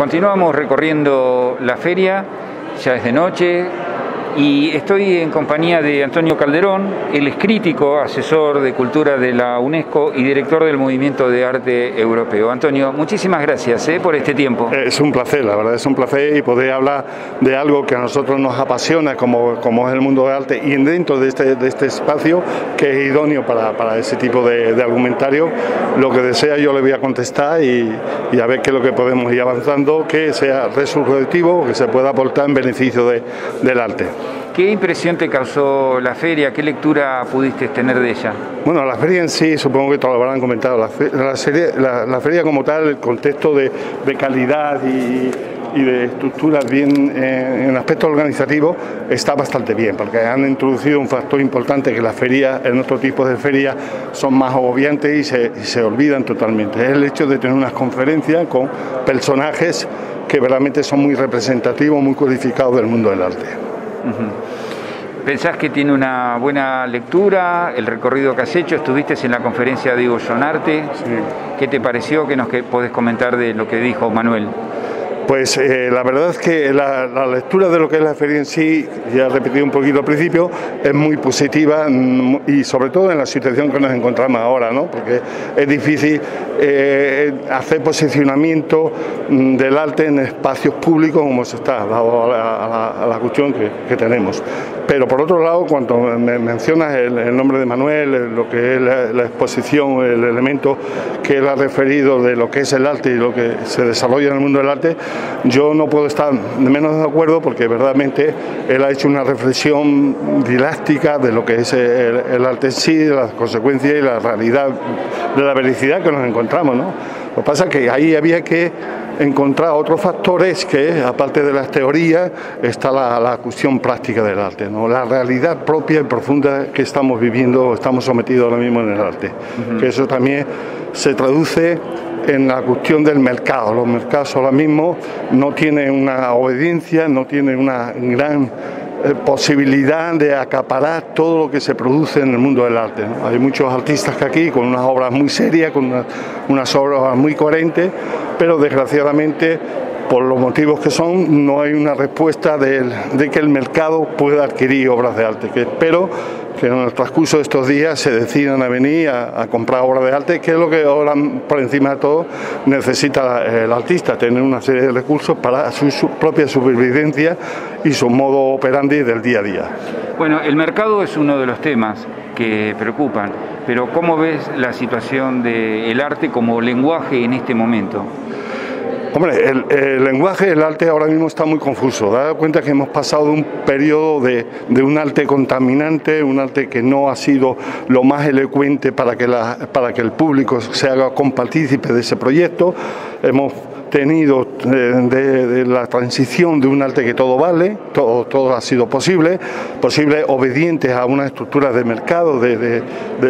Continuamos recorriendo la feria, ya es de noche, y estoy en compañía de Antonio Calderón. Él es crítico, asesor de cultura de la UNESCO y director del Movimiento de Arte Europeo. Antonio, muchísimas gracias por este tiempo. Es un placer, la verdad es un placer, y poder hablar de algo que a nosotros nos apasiona, como es el mundo del arte, y dentro de este espacio que es idóneo para ese tipo de argumentario. Lo que desea yo le voy a contestar y a ver qué es lo que podemos ir avanzando, que sea resurrectivo, que se pueda aportar en beneficio del arte. ¿Qué impresión te causó la feria? ¿Qué lectura pudiste tener de ella? Bueno, la feria en sí, supongo que todos lo habrán comentado, la feria como tal, el contexto de calidad y de estructuras bien en aspecto organizativo está bastante bien, porque han introducido un factor importante, que las ferias, en otro tipo de ferias, son más agobiantes y se olvidan totalmente. Es el hecho de tener unas conferencias con personajes que realmente son muy representativos, muy codificados del mundo del arte. ¿Pensás que tiene una buena lectura el recorrido que has hecho? Estuviste en la conferencia de Hugo Jonarte. Sí. ¿Qué te pareció? ¿Qué nos podés comentar de lo que dijo Manuel? Pues la verdad es que la lectura de lo que es la feria en sí, ya he repetido un poquito al principio, es muy positiva, y sobre todo en la situación que nos encontramos ahora, ¿no? Porque es difícil hacer posicionamiento del arte en espacios públicos como se está, dado a la cuestión que tenemos. Pero por otro lado, cuando me mencionas el nombre de Manuel, lo que es la exposición, el elemento que él ha referido de lo que es el arte y lo que se desarrolla en el mundo del arte, yo no puedo estar menos de acuerdo, porque verdaderamente él ha hecho una reflexión didáctica de lo que es el arte en sí, de las consecuencias y la realidad de la vericidad que nos encontramos, ¿no? Lo que pasa es que ahí había que encontrar otros factores que, aparte de las teorías, está la cuestión práctica del arte, ¿no? La realidad propia y profunda que estamos viviendo, estamos sometidos ahora mismo en el arte. Que eso también se traduce en la cuestión del mercado. Los mercados ahora mismo no tienen una obediencia, no tienen una gran posibilidad de acaparar todo lo que se produce en el mundo del arte, ¿no? Hay muchos artistas que aquí, con unas obras muy serias, con unas obras muy coherentes, pero desgraciadamente, por los motivos que son, no hay una respuesta de que el mercado pueda adquirir obras de arte, que espero que en el transcurso de estos días se decidan a venir a comprar obras de arte, que es lo que ahora, por encima de todo, necesita el artista, tener una serie de recursos para su propia supervivencia y su modo operandi del día a día. Bueno, el mercado es uno de los temas que preocupan, pero ¿cómo ves la situación del arte como lenguaje en este momento? Hombre, el lenguaje del arte ahora mismo está muy confuso. Dad cuenta que hemos pasado de un periodo de un arte contaminante, un arte que no ha sido lo más elocuente para que el público se haga compartícipe de ese proyecto. Hemos tenido de la transición de un arte que todo vale, todo ha sido posible obedientes a una estructura de mercado, de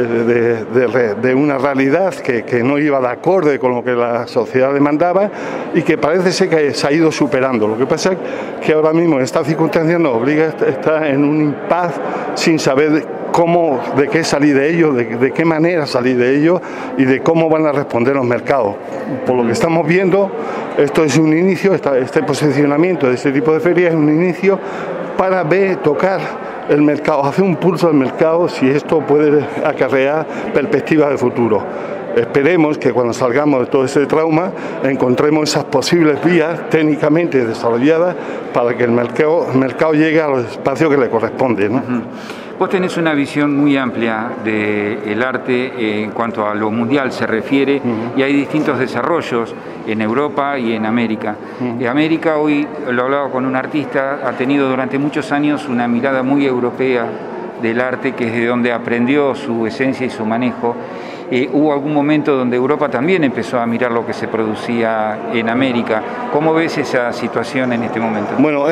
una realidad que no iba de acorde con lo que la sociedad demandaba, y que parece ser que se ha ido superando. Lo que pasa es que ahora mismo en estas circunstancias nos obliga a estar en un impasse sin saber de qué salir de ello, de qué manera salir de ello y de cómo van a responder los mercados. Por lo que estamos viendo, esto es un inicio, este posicionamiento de este tipo de ferias es un inicio para tocar el mercado, hacer un pulso al mercado, si esto puede acarrear perspectivas de futuro. Esperemos que cuando salgamos de todo ese trauma encontremos esas posibles vías técnicamente desarrolladas para que el mercado llegue a los espacios que le corresponden, ¿no? Vos tenés una visión muy amplia del arte en cuanto a lo mundial se refiere, y hay distintos desarrollos en Europa y en América. América, hoy lo hablaba con un artista, ha tenido durante muchos años una mirada muy europea del arte, que es de donde aprendió su esencia y su manejo. Hubo algún momento donde Europa también empezó a mirar lo que se producía en América. ¿Cómo ves esa situación en este momento? Bueno,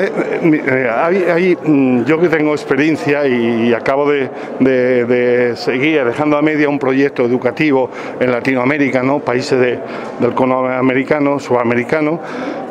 yo que tengo experiencia y acabo de seguir dejando a media un proyecto educativo en Latinoamérica, ¿no? Países del cono americano, sudamericano,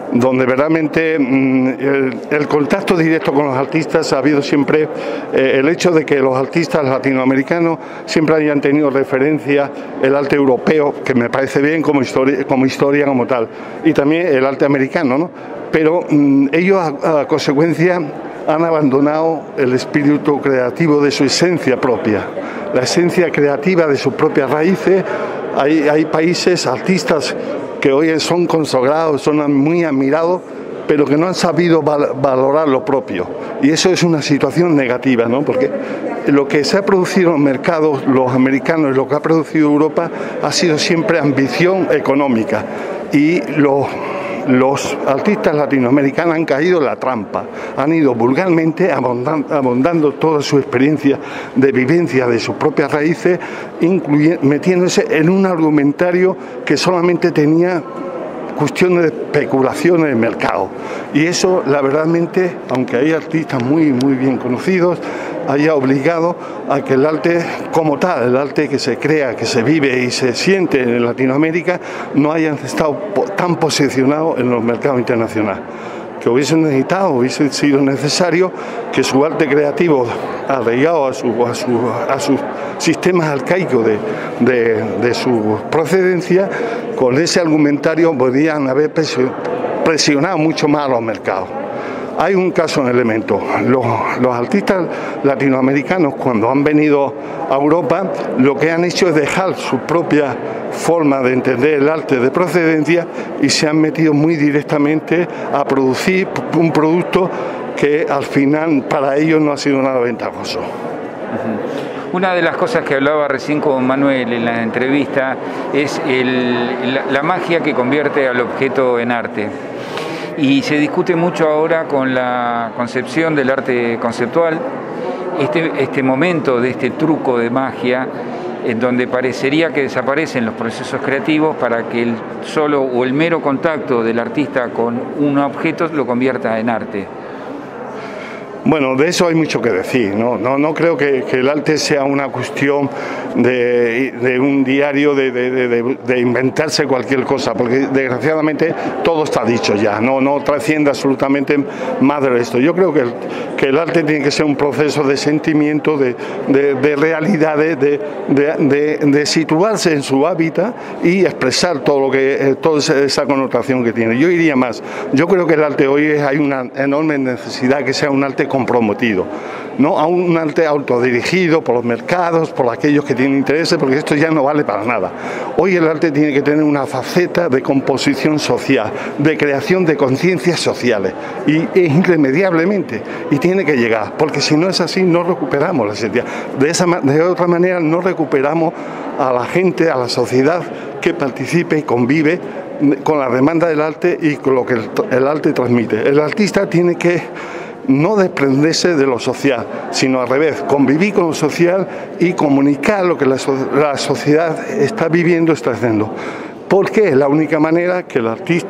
donde verdaderamente el contacto directo con los artistas ha habido siempre, el hecho de que los artistas latinoamericanos siempre hayan tenido referencia el arte europeo, que me parece bien como historia como tal, y también el arte americano, ¿no? Pero ellos a consecuencia han abandonado el espíritu creativo de su esencia propia, la esencia creativa de sus propias raíces. Hay países, artistas que hoy son consagrados, son muy admirados, pero que no han sabido valorar lo propio. Y eso es una situación negativa, ¿no? Porque lo que se ha producido en los mercados, los americanos, lo que ha producido Europa, ha sido siempre ambición económica. Y los artistas latinoamericanos han caído en la trampa, han ido vulgarmente abondando toda su experiencia de vivencia de sus propias raíces, metiéndose en un argumentario que solamente tenía cuestiones de especulación en el mercado. Y eso, la verdadmente, aunque hay artistas muy bien conocidos, haya obligado a que el arte como tal, el arte que se crea, que se vive y se siente en Latinoamérica, no hayan estado tan posicionados en los mercados internacionales. Que hubiese sido necesario que su arte creativo, arraigado a sus sistemas arcaicos de su procedencia, con ese argumentario podrían haber presionado mucho más a los mercados. Hay un caso en Elemento. Los artistas latinoamericanos, cuando han venido a Europa, lo que han hecho es dejar su propia forma de entender el arte de procedencia y se han metido muy directamente a producir un producto que al final para ellos no ha sido nada ventajoso. Una de las cosas que hablaba recién con Manuel en la entrevista es la magia que convierte al objeto en arte. Y se discute mucho ahora con la concepción del arte conceptual, este momento de este truco de magia, en donde parecería que desaparecen los procesos creativos para que el solo o el mero contacto del artista con un objeto lo convierta en arte. Bueno, de eso hay mucho que decir, ¿no? No creo que el arte sea una cuestión de un diario, de inventarse cualquier cosa, porque desgraciadamente todo está dicho ya, no trasciende absolutamente más de esto. Yo creo que el arte tiene que ser un proceso de sentimiento, de realidades, de situarse en su hábitat y expresar toda esa connotación que tiene. Yo iría más, yo creo que el arte hoy hay una enorme necesidad que sea un arte comprometido, no a un arte autodirigido por los mercados, por aquellos que tienen intereses, porque esto ya no vale para nada. Hoy el arte tiene que tener una faceta de composición social, de creación de conciencias sociales, y irremediablemente, y tiene que llegar, porque si no es así no recuperamos la esencia. De otra manera no recuperamos a la gente, a la sociedad que participe y convive con la demanda del arte y con lo que el arte transmite. El artista tiene que no desprenderse de lo social, sino al revés, convivir con lo social y comunicar lo que la sociedad está viviendo, está haciendo. Porque es la única manera que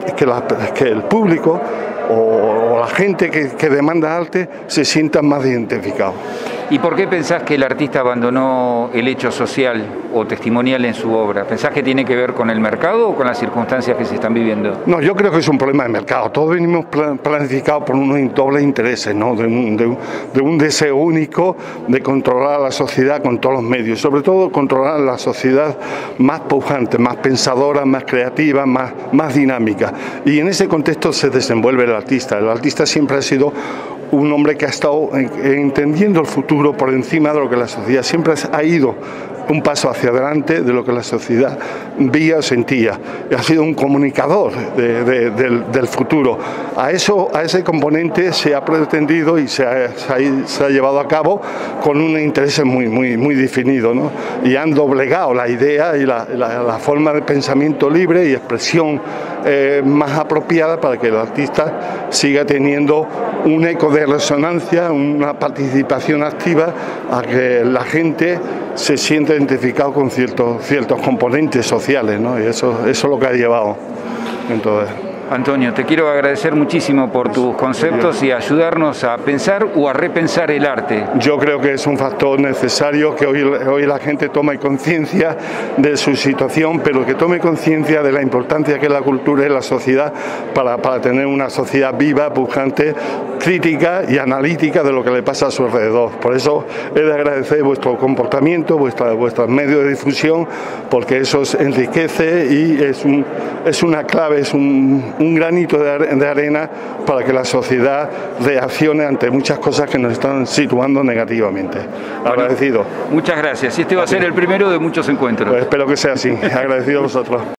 el público o la gente que demanda arte se sientan más identificados. ¿Y por qué pensás que el artista abandonó el hecho social o testimonial en su obra? ¿Pensás que tiene que ver con el mercado o con las circunstancias que se están viviendo? No, yo creo que es un problema de mercado. Todos venimos planificados por unos dobles intereses, ¿no? De un deseo único de controlar a la sociedad con todos los medios, sobre todo controlar a la sociedad más pujante, más pensadora, más creativa, más dinámica. Y en ese contexto se desenvuelve el artista. El artista siempre ha sido un hombre que ha estado entendiendo el futuro por encima de lo que la sociedad siempre ha ido un paso hacia adelante de lo que la sociedad veía o sentía. Ha sido un comunicador del futuro. A ese componente se ha pretendido y se ha llevado a cabo con un interés muy definido, ¿no? Y han doblegado la idea y la forma de pensamiento libre y expresión más apropiada para que el artista siga teniendo un eco de resonancia, una participación activa, a que la gente se siente identificado con ciertos componentes sociales, ¿no? Y eso es lo que ha llevado. Entonces Antonio, te quiero agradecer muchísimo por tus conceptos y ayudarnos a pensar o a repensar el arte. Yo creo que es un factor necesario que hoy la gente tome conciencia de su situación, pero que tome conciencia de la importancia que es la cultura y la sociedad para tener una sociedad viva, pujante, crítica y analítica de lo que le pasa a su alrededor. Por eso he de agradecer vuestro comportamiento, vuestros medios de difusión, porque eso os enriquece y es una clave, es un granito de arena para que la sociedad reaccione ante muchas cosas que nos están situando negativamente. Bueno, agradecido. Muchas gracias. Y este va a ser el primero de muchos encuentros. Pues espero que sea así. Agradecido a vosotros.